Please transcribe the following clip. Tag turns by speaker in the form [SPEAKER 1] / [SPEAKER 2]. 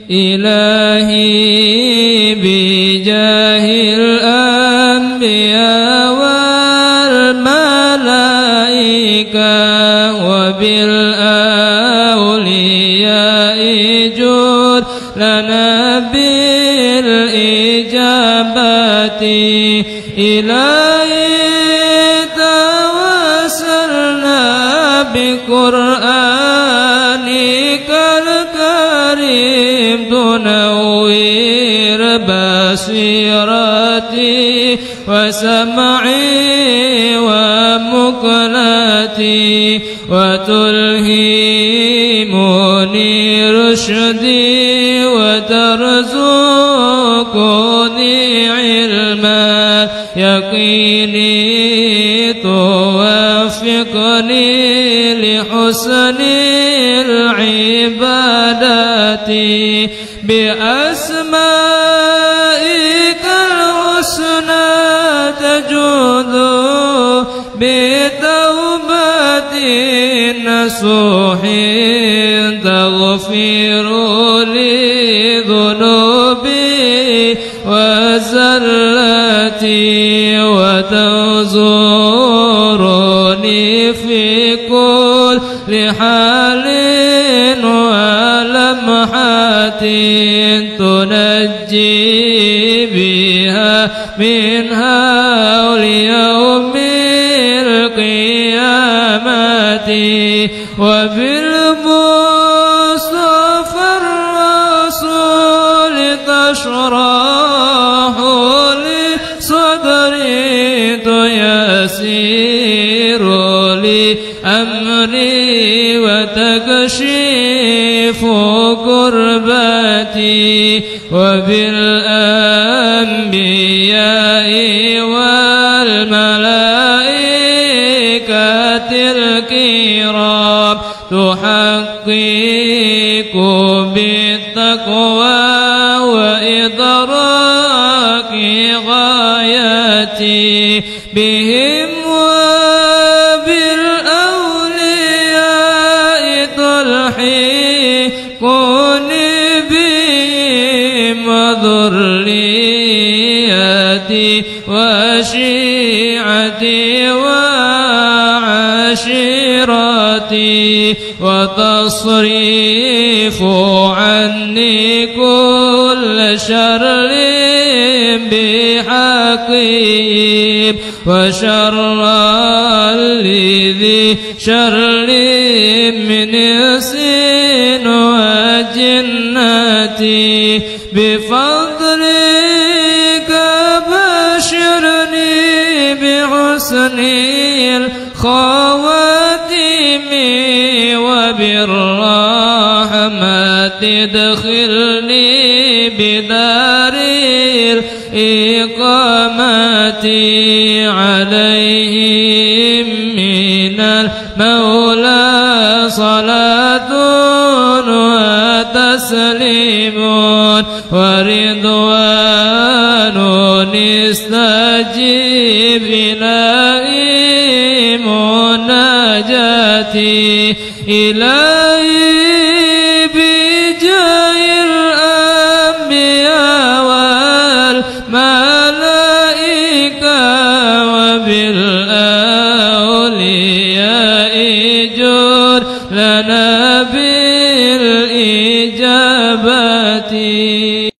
[SPEAKER 1] إلهي بجاه الأنبياء والملائكة وبالأولياء جود لنا بالإجابات إلهي توسلنا بقرآنك الكريم تنوّر بصيرتي وسمعي ومقلتي وتلهمني رشدي وترزقني علما يقيني توفقني لحسن العبادات بأسمائك الحسنى تجود بتوبة نصوح تغفر لي ذنوبي وزلتي وتزورني في كل حال ولمحة تنجي بها من هول يوم القيامة وبالمصطفى الرسول تشرح لي صدري تيسير لي أمري وتكشف كربتي وبالأنبياء والملائكة الكرام تحقق بالتقوى وإدراك غايتي بهم وبالأولياء تلحقني بهم وذريتي وشيعتي وعشيرتي وتصريف عني كل شر بحقيم وشر الذي شر من إنس وجنتي بفضلك بشرني بحسن الخواتم وبالرحمة ادخلني بدار الإقامة عليهم من المولى صلاة وتسليم ورضوان استجيب إلهي مناجاتي إلهي بجاه الأنبياء والملائكة وبالأولياء جود لنا بالإجابات.